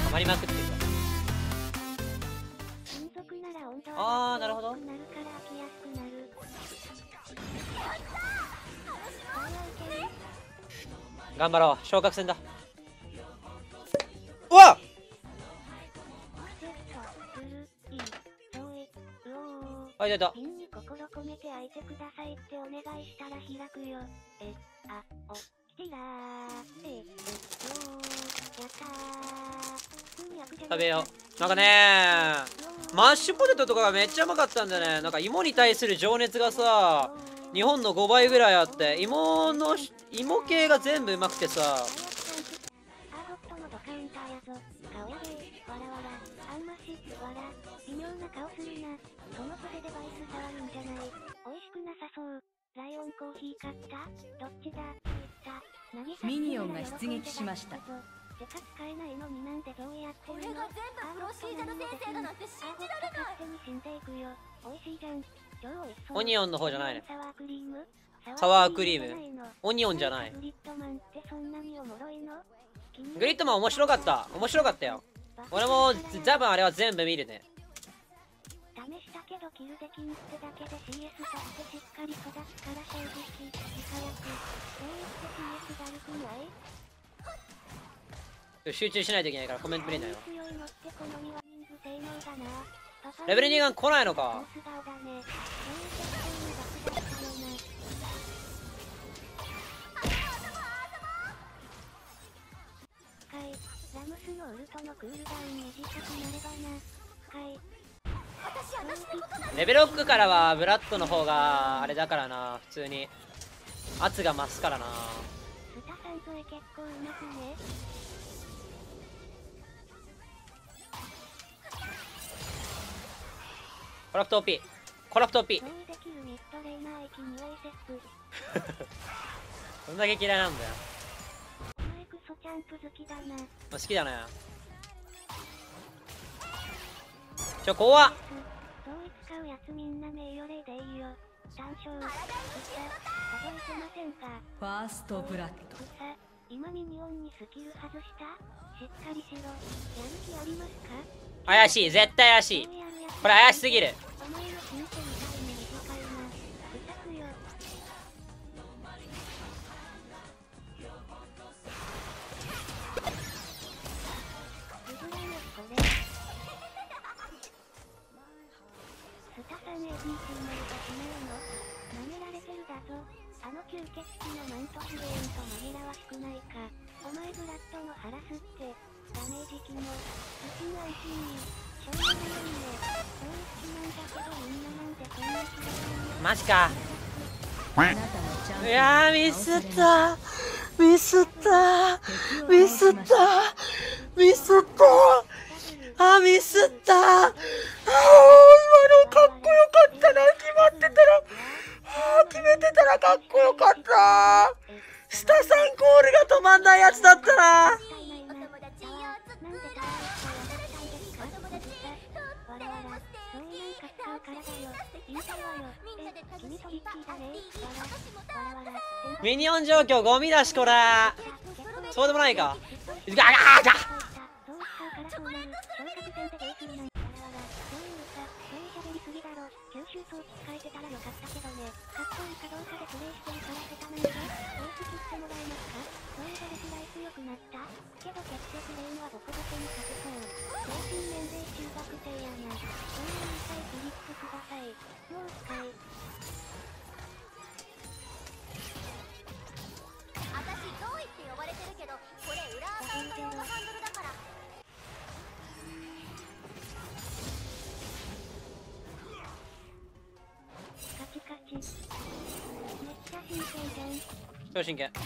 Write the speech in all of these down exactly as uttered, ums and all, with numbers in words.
溜まりまくってるわ。ああなるほど。頑張ろう、昇格戦だ。うわっ、あ、いたいた。 心込めて開いてくださいってお願いしたら開くよ。え、あ、お、ティラー、え、えっと、やったー。 食べよう。なんかねー、マッシュポテトとかがめっちゃうまかったんだよね。なんか芋に対する情熱がさ、日本のごばいぐらいあって、芋の、芋系が全部うまくてさ。 アーゴットのドカウンターやぞ。顔やべえ、わらわら、あんまし、わら、微妙な顔するな。その袖でバイス触るんじゃない。美味しくなさそう。ライオンコーヒー買った？どっちだ？ ミニオンが出撃しました。 てか使えないのになんでどうやってるの？これが全部プロシージャル先生だなんて信じられない。勝手に死んでいくよ。美味しいじゃん。超美味しそう。 オニオンの方じゃないね。 サワークリーム？ サワークリーム。オニオンじゃない。 グリッドマンってそんなにおもろいの？ グリッドマン面白かった。面白かったよ。俺も多分あれは全部見るね。 試したけどキルできんってだけで シーエス さしてしっかり育つから正直自家薬。どうやって シーエス だるくない？ 集中しないといけないからコメント見れないわ。レベルにが来ないのか。 ラムスのウルトのクールダウン短くなればな。はい。 レベルろくからはブラッドの方があれだからな。普通に圧が増すからな。 スタさん添え結構うまくね。 コラプト オーピー。 コラプト オーピー。 どんだけ嫌いなんだよ。 お前クソチャンプ好きだな。 好きだね。ちょ怖っ。 そう使うやつみんな名誉例でいいよ。単勝数えてませんか？ ファーストブラッド。 今ミニオンにスキル外した？しっかりしろ。やる気ありますか？ 怪しい、絶対怪しい。これ怪しすぎる。 お前の人生みたいに短いな。ふたくよ。ずぶらよこれ。スタさん エービーシー の歌しないの？舐められてるだぞ。あの吸血鬼のマントフレーンと紛らわしくないか。お前ブラッドのハラスってダメージ機能。うちの アイシーにしょうがないね。そういう好きなんだけどみんななんでそんな嫌いなの？ マジか。いやーミスったミスったミスったミスったあミスったあー今のかっこよかったな。決まってたらあー決めてたらかっこよかった。スタさんコールが止まんないやつだったな。ミニオン状況ゴミだしこれ。そうでもないか。ガガーガー吸収装置使えてたらよかったけどね。かっこいいかどうかでプレイしてるから下手なんか。オース切ってもらえますか？そういえばレスライス良くなった？けど結局レーンはボコボコに勝てそう。精神年齢中学生やな。そういう言いたいフリップください。もう使い。 私ゾーイって呼ばれてるけど、これ裏アカウント用のハンドルだから。 カチカチ。めっちゃ真剣じゃん。 超真剣。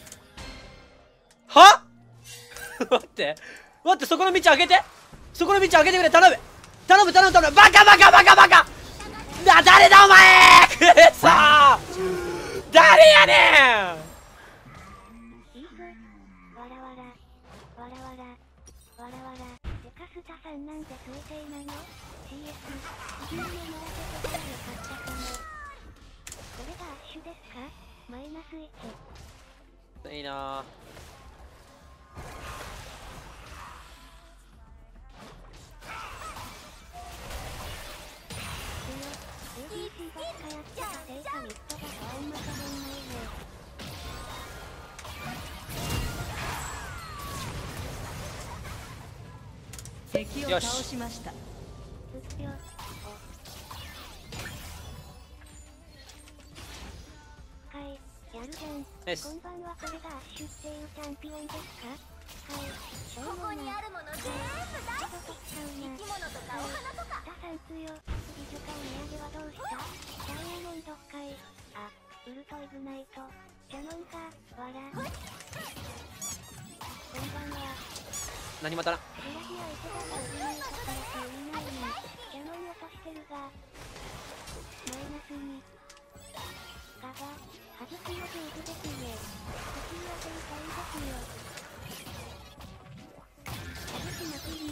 は待って待って、そこの道開けて、そこの道開けてくれ。頼む頼む頼む頼む。バカバカバカバカだ。誰だお前くっそー誰やねん。 いいぞ。わらわらわらわらわらわら。デカスタさんなんで推定なの？ シーエス いちまんももらってたらよかったかも。これがアッシュですか？マイナスいち。 いいな敵を倒しました。 やるじゃん。こんばんは、これがアッシュっていうチャンピオンですか？はい。 ここにあるもの全部大好き。生き物とかお花とか。 タさんつよ。美女かお土産はどうした？ダイヤモンドかい。あ、ウルトイグナイト。キャノンが、わら。こんばんは。 何またな。 ブラギアイテダが売れないとされていないのに、キャノン落としてるが。マイナスに。ガが、外すの上手ですね。敵は天才ですよ。外しまくり。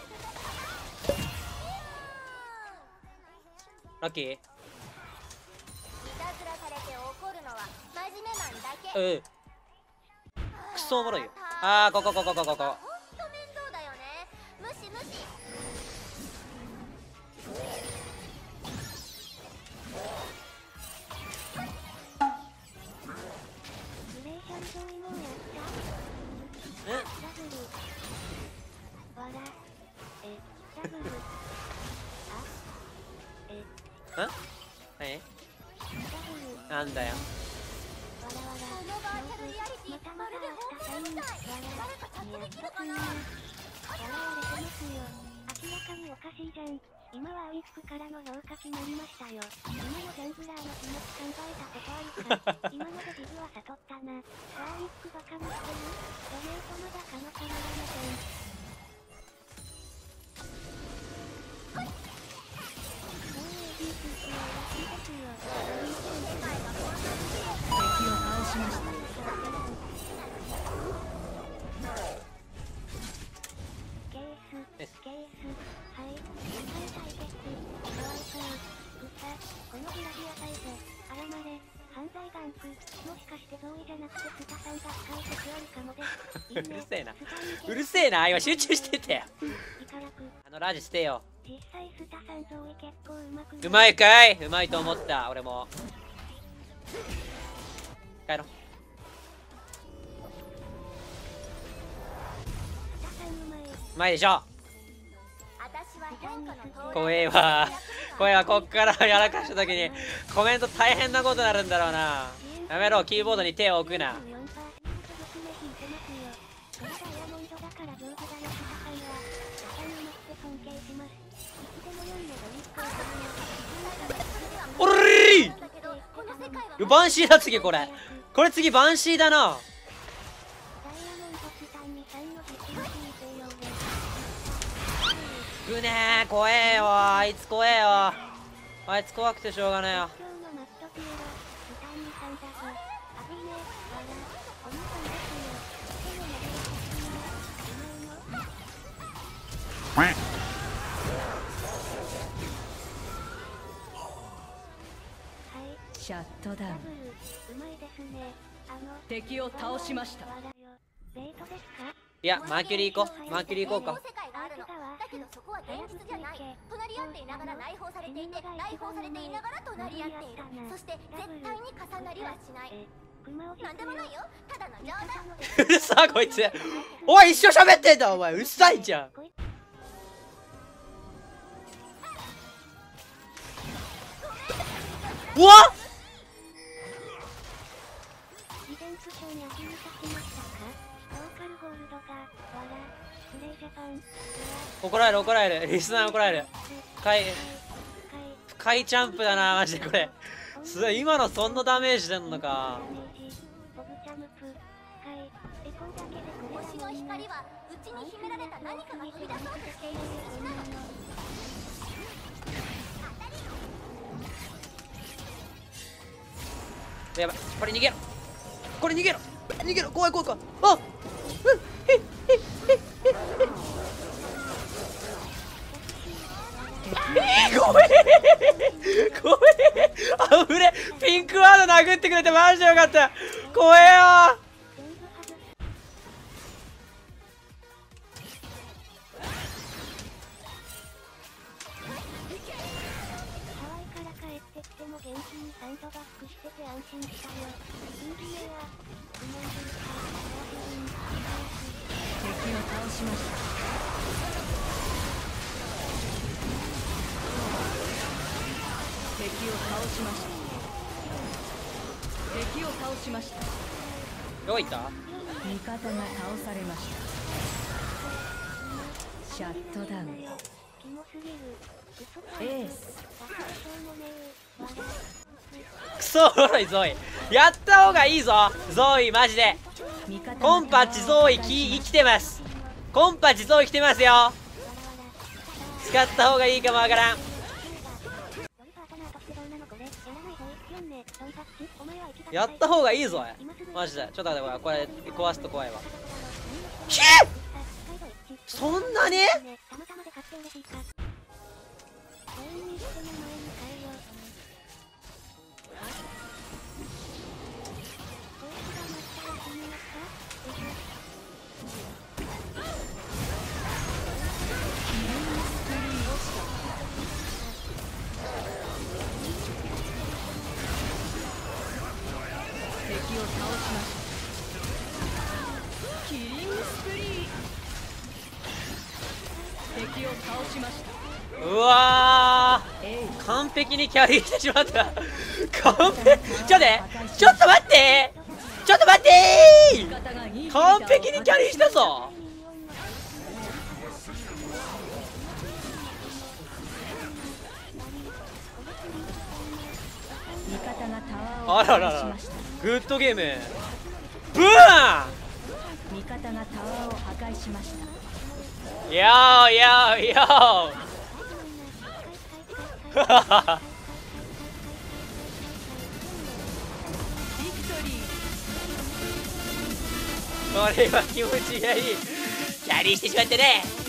ラッキー。 いたずらされて怒るのは真面目マンだけ。 うん。クソおもろいよ。あー、ここここここここ。 ほんと面倒だよね。無視無視。 グレーション上位もやった。 うん。 ダブル。わら。え、ダブル。あ。え。 ん？え？ ダブル。 なんだよ。 わらわら。 このバーチャルリアリティまたままるでた本当みたい。誰かチャットできるかな。 笑われてますよ。明らかにおかしいじゃん。今はウィップからの評価決まりましたよ。今のジャングラーの気持ち考えたことあるか。今のでジブは悟ったな。さあウィップバカにしてる？ドメイトまだかのからません。もう エービーピーシー は楽ですよ。 世界がこんなに綺麗。 敵を倒しました。 ケース、ケース、はい、世界対決、かわいそう、ぐさ、このグラビアサイズ、あらまれ、犯罪ガンク、もしかしてゾーイじゃなくてスタさんが使う説あるかもです。いいね、 うるせえな。 スタにうるせえな。今集中しててよ。 いからく、 あのラジしてよ。 実際スタさんゾーイ結構うまくない。 うまいかい？うまいと思った。俺も。帰ろう。 スタさんうまい。 うまいでしょ。 私は変化の到来。 怖えわ。怖えわ。こっからやらかした時にコメント大変なことになるんだろうな。やめろ。キーボードに手を置くな。おりー！バンシーだ次これ。これ次バンシーだな。ぐねー、怖えよ。あいつ怖えよ。あいつ怖くてしょうがねえよ。 シャットダウン。敵を倒しました。 いや、マーキュリー行こう。マーキュリー行こうか。 世界があるの。だけどそこは現実じゃない。隣り合っていながら内包されていて、内包されていながら隣り合っている。そして絶対に重なりはしない。なんでもないよ。ただの冗談。 うるさこいつ。おい、一生喋ってんだお前。うるさいじゃん。うわっ！怒られる怒られる。リスナー怒られる。深い深いジャンプだなマジでこれ。すごい。今のそんなダメージ出んのか。 星の光は内に秘められた何かが飛び出そうとしている印なの。 やばい。これ逃げろ。これ逃げろ。逃げろ。怖い怖い怖い。あっ、うん、へっへっへっへっ。えー、ごめんごめん。あぶれ。ピンクワード殴ってくれてマジでよかった。怖えよ。 敵を倒しました。 倒しました。敵を倒しました。 どこ行った？ 味方が倒されました。シャットダウン。エース。 クソおもろいゾイ。やった方がいいぞゾイ、マジで。コンパチゾイき生きてます。コンパチゾイ来てますよ。使った方がいいかもわからん。やった方がいいぞマジで。ちょっと待って、これこれ壊すと怖いわ。ひっそんなに敵を倒しました。キリングスプリー。敵を倒しました。 うわー、完璧にキャリーしてしまった。完璧。ちょっとねちょっと待ってちょっと待ってー完璧にキャリーしたぞ。あららら、グッドゲーム。ブーン。 味方がタワーを破壊しました。 よーよーよーこれは気持ちがいい。キャリーしてしまってね。